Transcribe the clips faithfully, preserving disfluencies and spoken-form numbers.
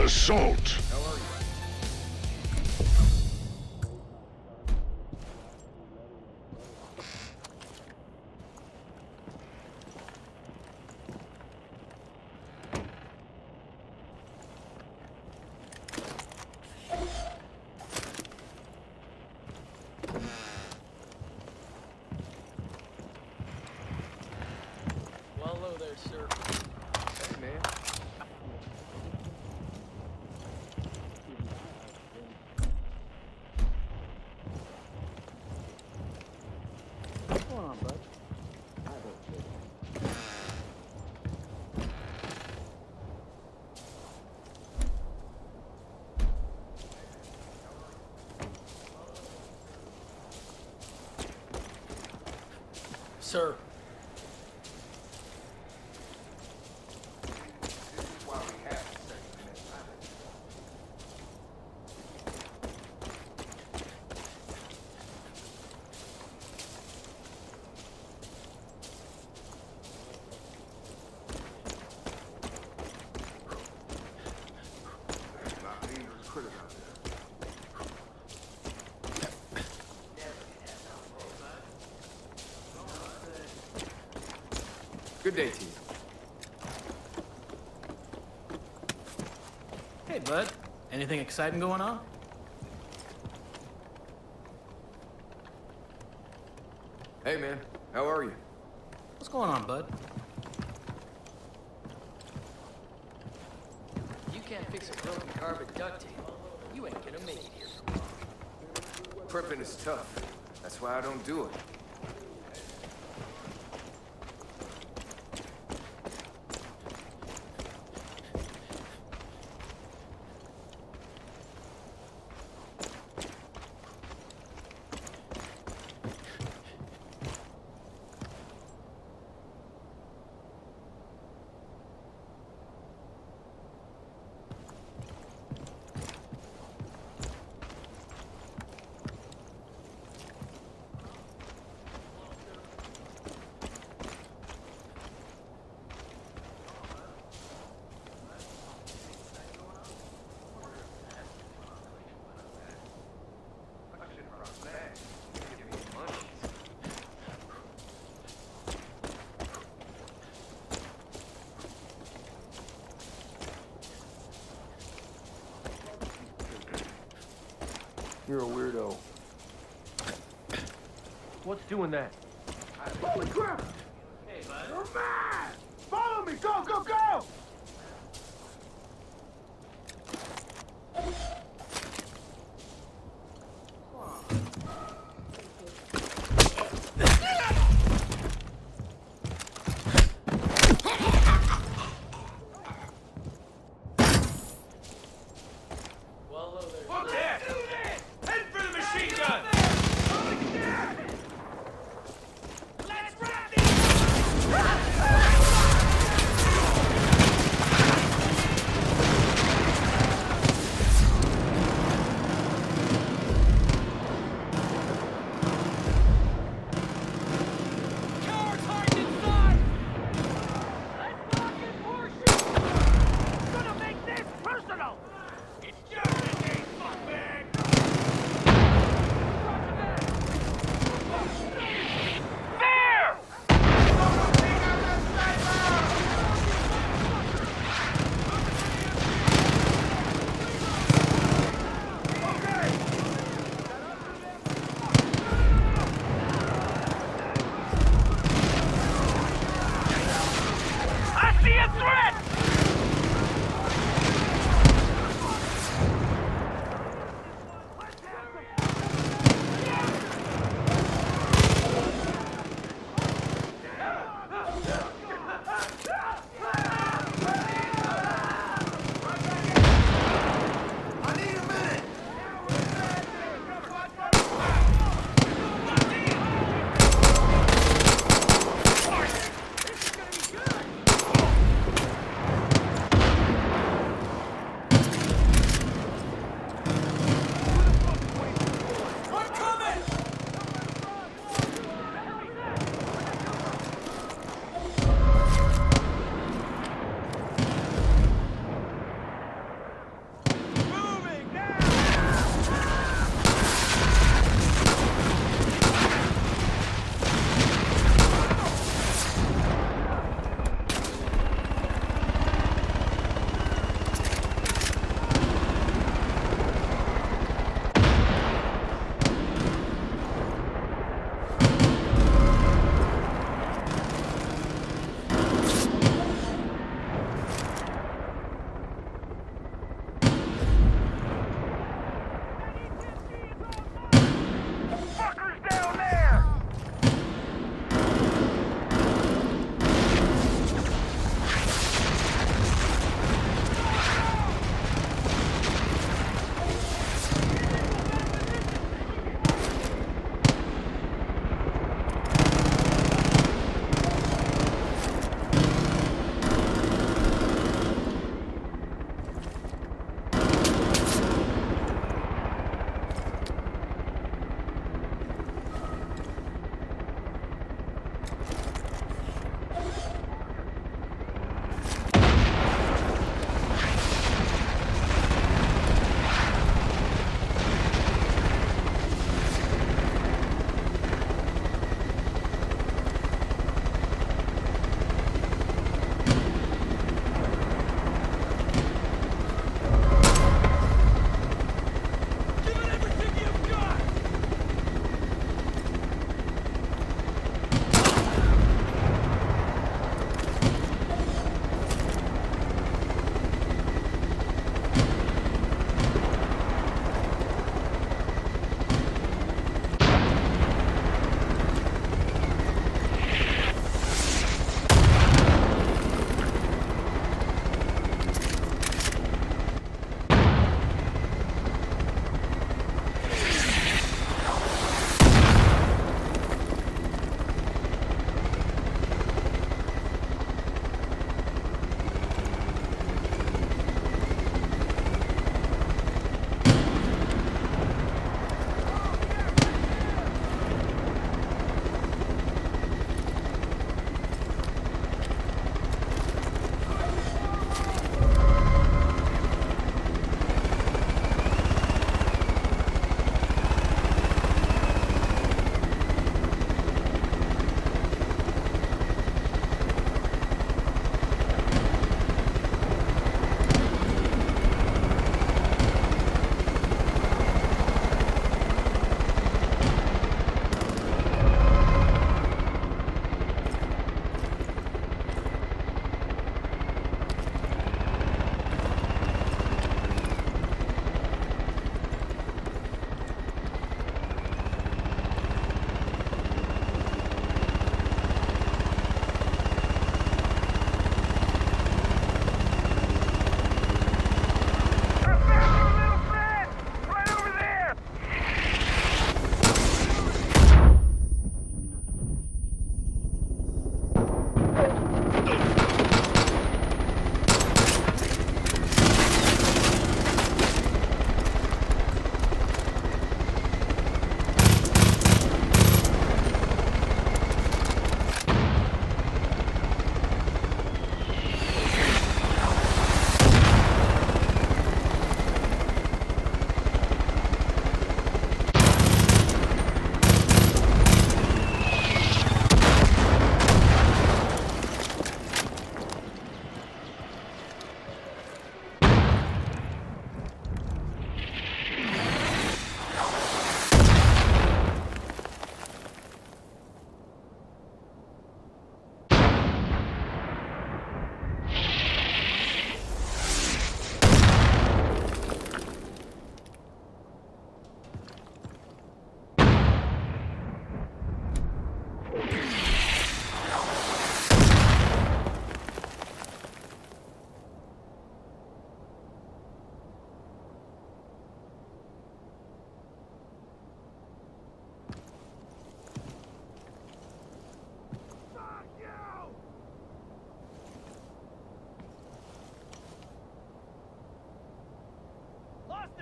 assault. Well, hello there, sir. Hey, man. What's going on, bud? Sir. Good day to you. Hey, bud. Anything exciting going on? Hey, man. How are you? What's going on, bud? You can't fix a broken car with duct tape. You ain't gonna make it here for long. Prepping is tough. That's why I don't do it. You're a weirdo. What's doing that? Holy crap! Hey, bud. You're mad! Follow me! Go, go, go! Well, hello there. Look there! Head for the machine gun! Let's wrap these!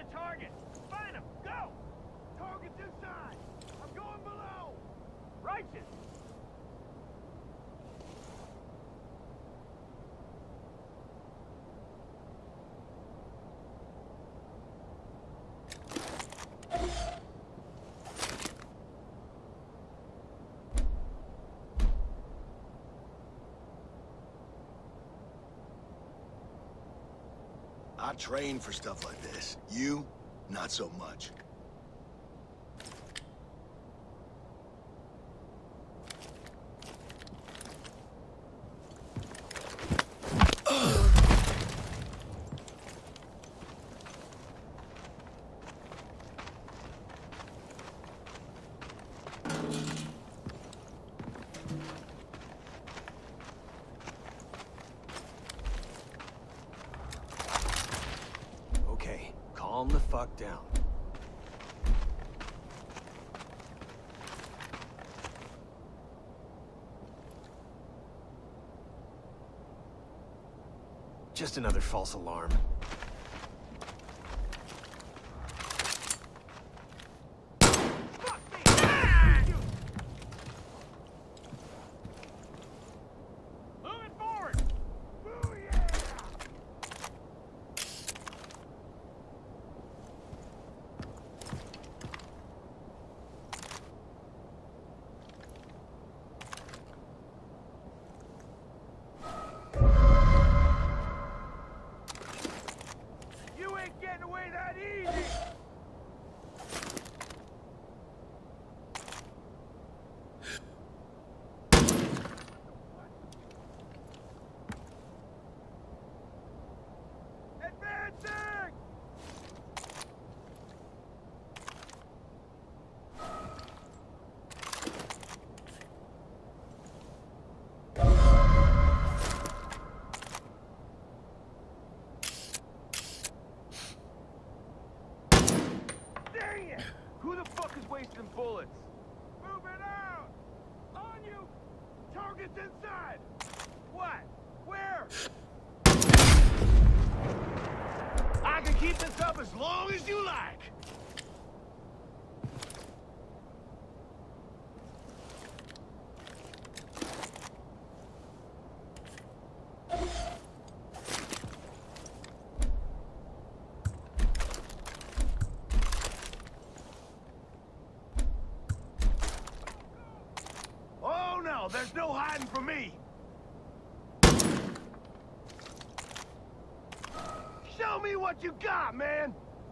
target. Find him. Go. Target's inside. I'm going below. Righteous. I train for stuff like this. You, not so much. Okay, calm the fuck down. Just another false alarm. Moving forward. Ooh, yeah. You ain't getting away that easy. Advancing! Dang it! Who the fuck is wasting bullets? Moving out! On you! Target's inside! What? Where? I can keep this up as long as you like! Oh no, there's no hiding from me! Show me what you got, man!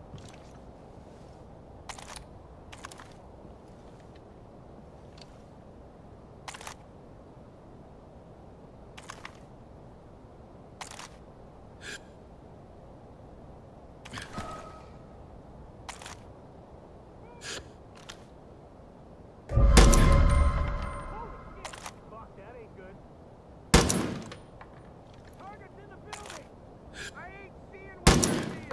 Holy shit! Fuck, that ain't good. Target's in the building! I ain't seeing what you're seeing!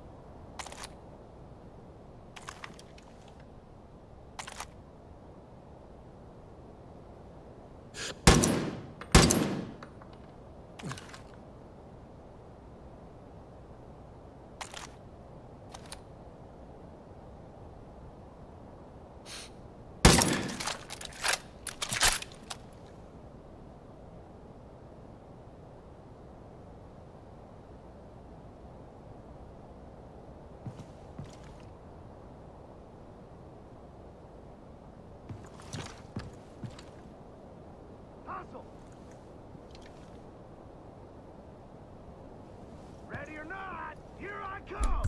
Hustle! Ready or not, here I come!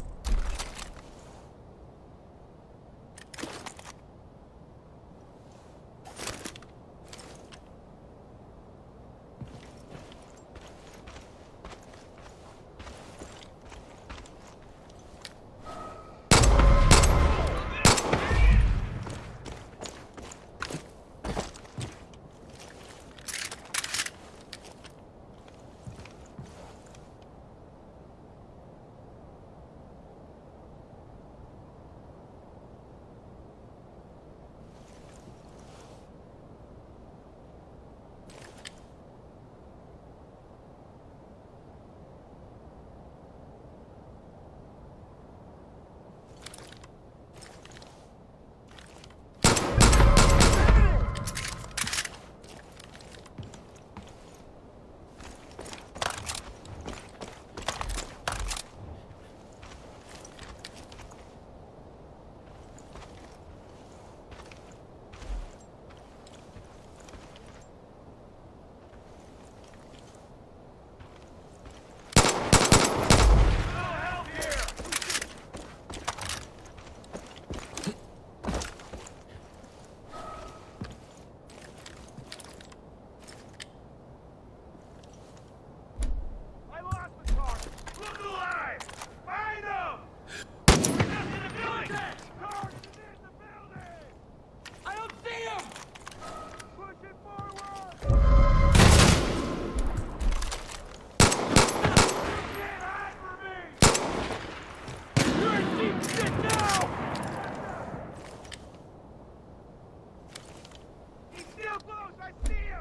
I see him!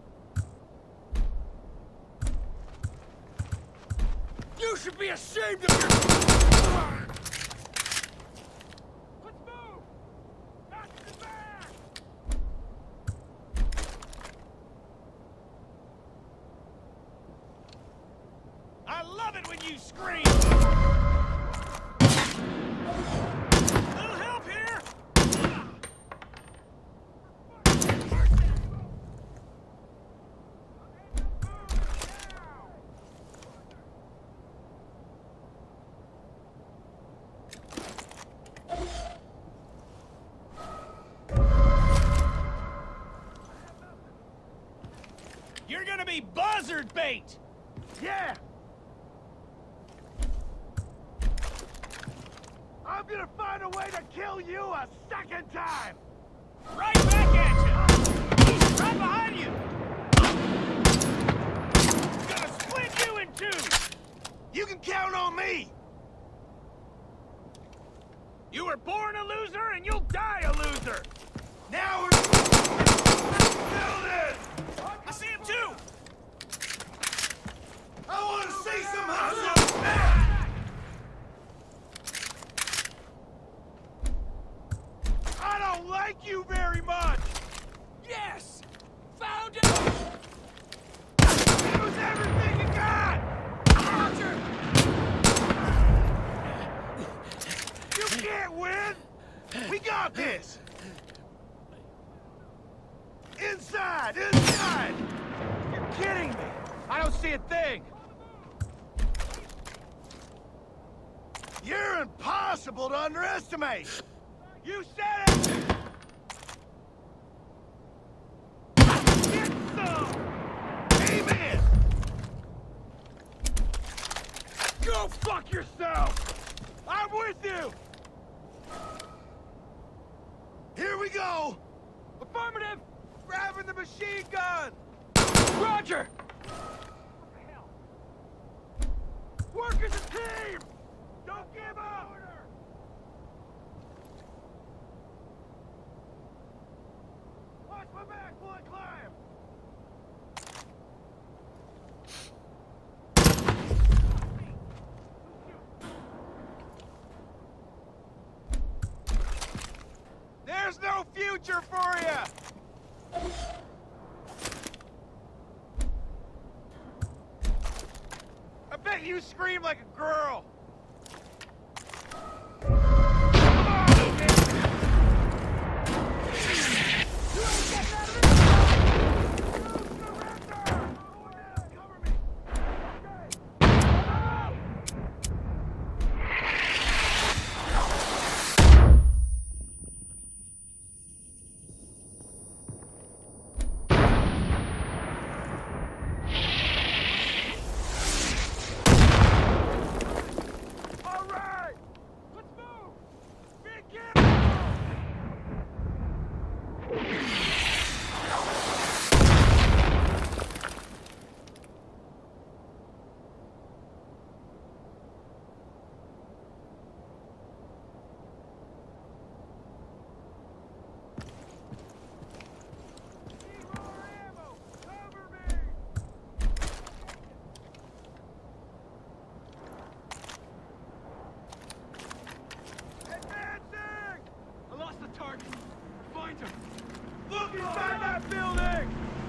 You should be ashamed of yourself! Let's move! Back to the back! I love it when you scream! Little help here! You're gonna be buzzard bait! Yeah! I'm gonna find a way to kill you a second time! Right back at you! Right behind you! Gonna split you in two! You can count on me! You were born a loser and you'll die a loser! Now we're... Building! I see him too! I want to see some hustle! I don't like you very much! Yes! Found it! Use everything you got! Roger! You can't win! We got this! Inside! Inside! You're kidding me! I don't see a thing! You're impossible to underestimate! You said it! Get some! Amen! Go fuck yourself! I'm with you! Here we go! Affirmative! Grabbing the machine gun! Roger! Work as a team! Don't give up! Watch my back while I climb! There's no future for you! I bet you scream like a girl! Come on, man. You ain't getting out of this! You surrender! Cover me! Okay! Come All right! Let's move! Be careful! Need more ammo! Cover me! Advancing! I lost the target. Find him. Look inside that building!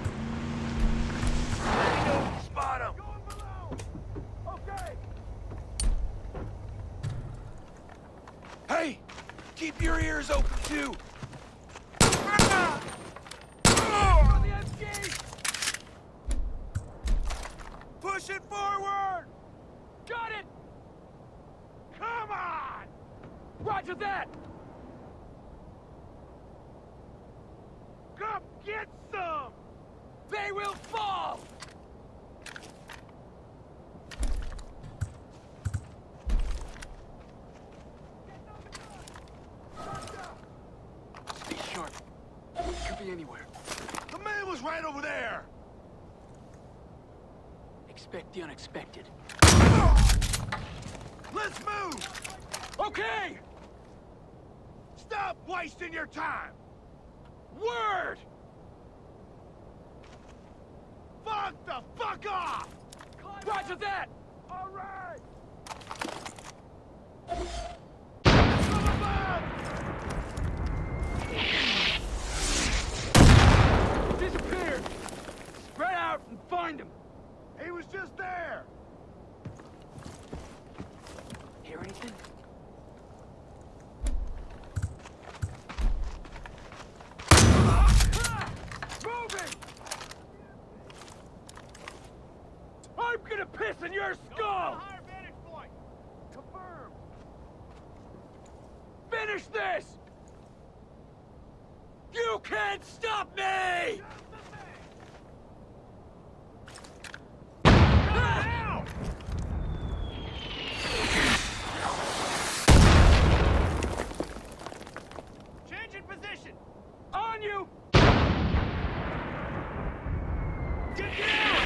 I know you spot him. Going below. Okay. Hey, keep your ears open too. Ah! Oh! The M G! Push it forward! Got it! Come on! Roger that! Come get some! They will fall! Stay sharp. Could be anywhere. The man was right over there! Expect the unexpected. Let's move! Okay! Stop wasting your time! Word! Fuck the fuck off! Roger that! All right! From above! Disappeared! Spread out and find him! He was just there! Hear anything? Moving! I'm gonna piss in your skull! Higher vantage point! Confirmed! Finish this! You can't stop me! Now! Changing position! On you! Get down!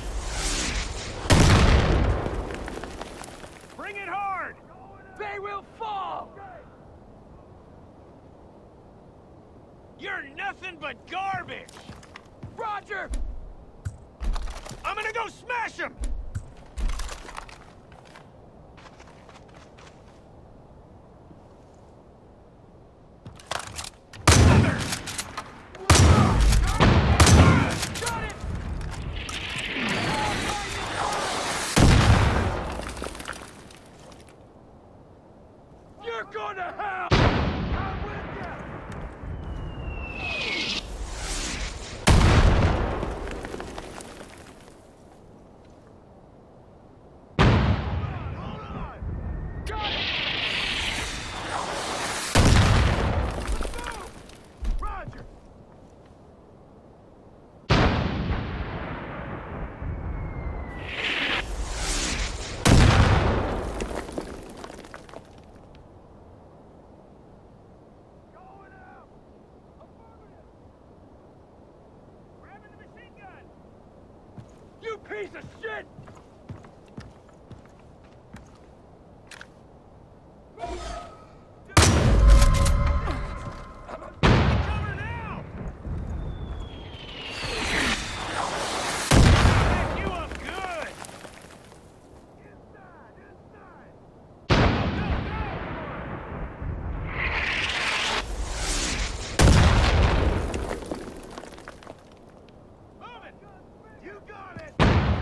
Bring it hard! They will fall! You're nothing but garbage! Roger! I'm gonna go smash him! Got it! You're going to hell! I'm with ya! Hold on! Got it! Let's move! Roger! Going out! Affirmative! Grabbing the machine gun! You piece of shit! Cover now! Back you up good! Inside, inside! Go, go, go! Moving! You got it!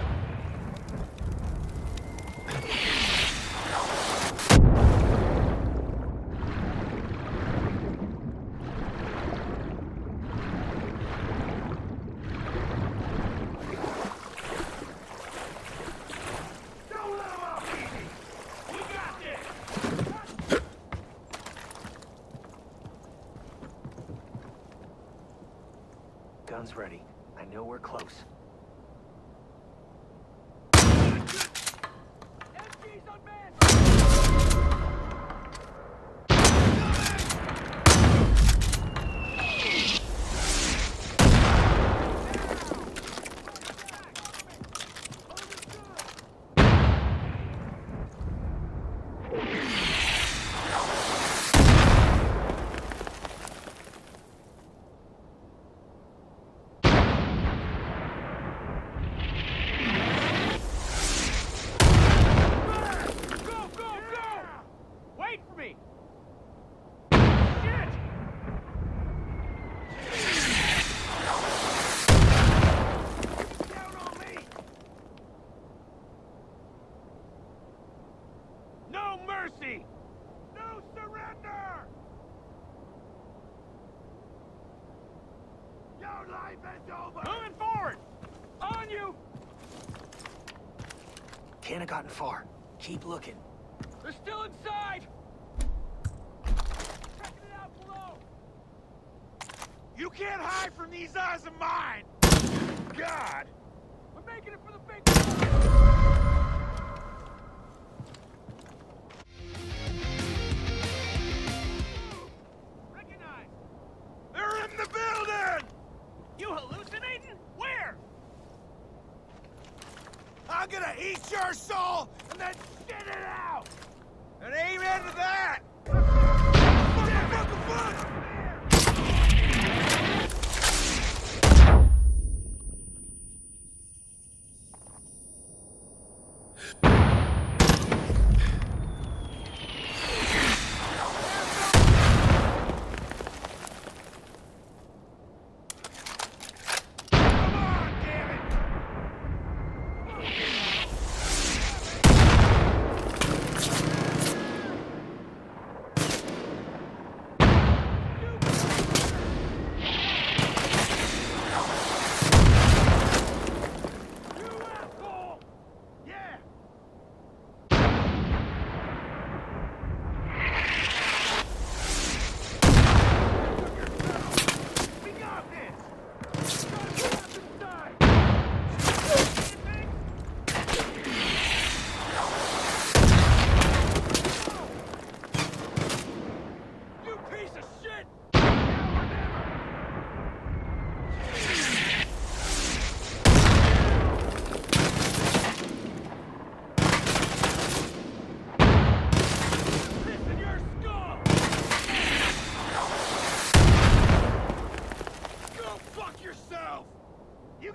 Don't let him off easy! We got this! Gun's ready. I know we're close. M G's unmanned! Go, go, go! Wait for me! Shit! Down on me! No mercy! No surrender! Your life is over! Moving forward! On you! Can't have gotten far. Keep looking. They're still inside! Checking it out below! You can't hide from these eyes of mine! God! We're making it for the big Recognize! They're in the building! You hallucinating? Where? I'm gonna eat your soul and then shit it out! And amen to that!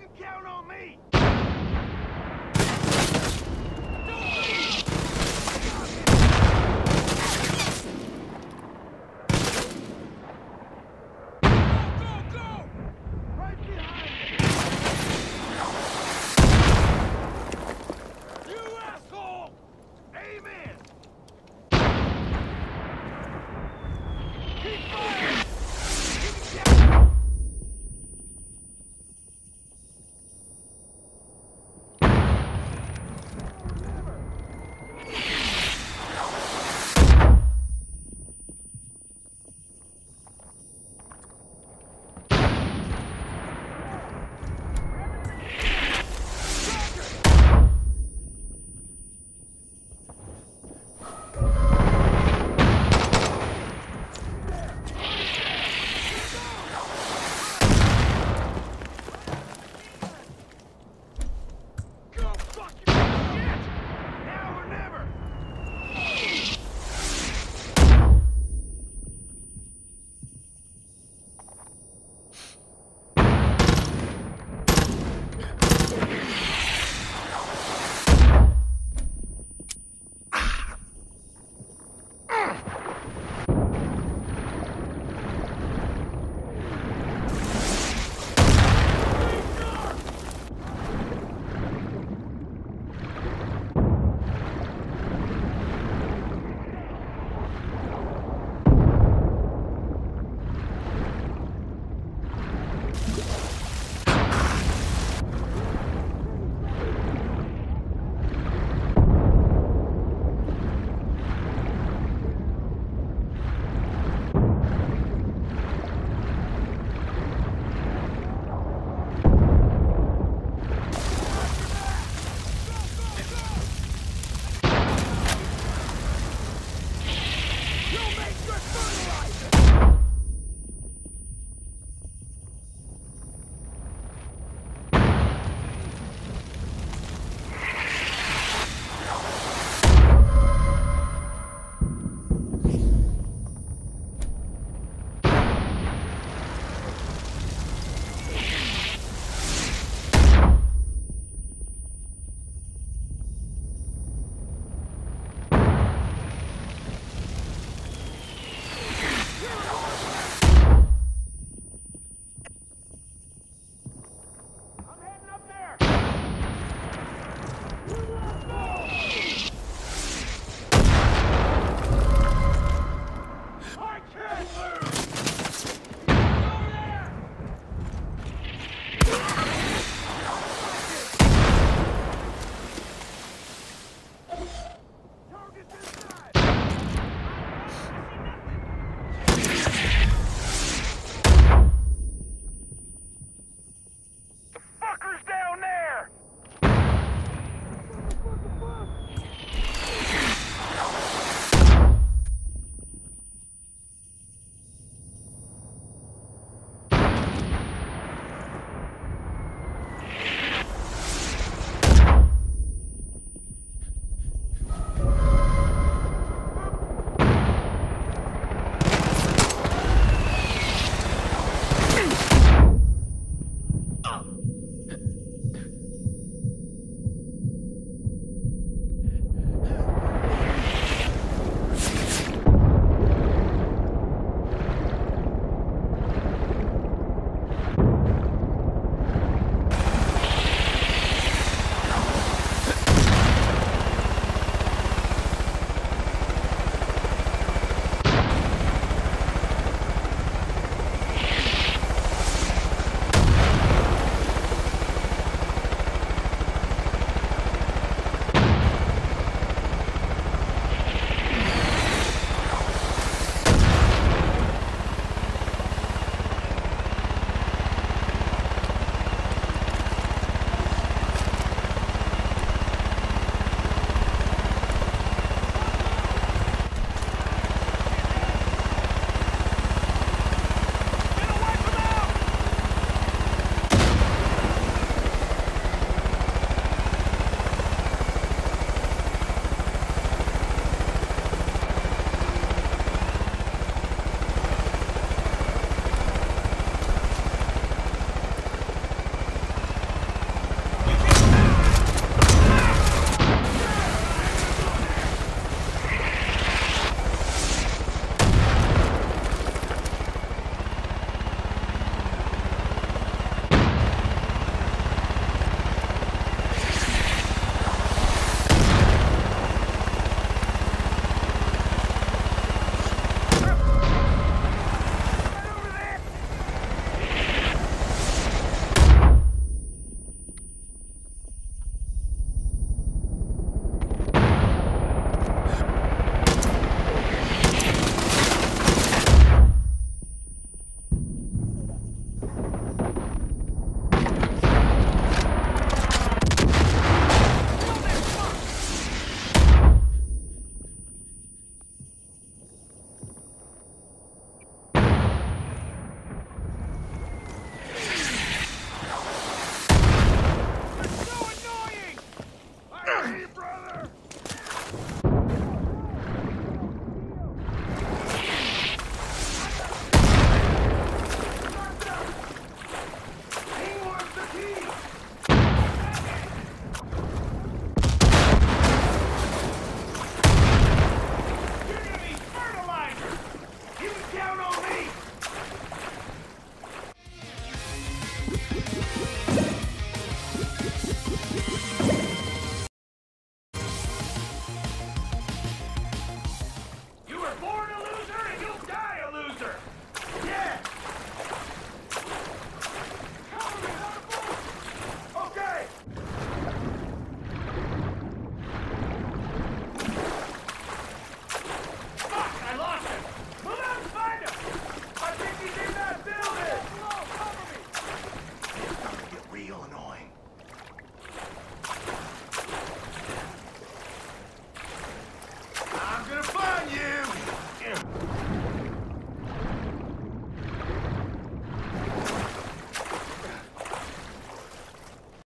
count on me!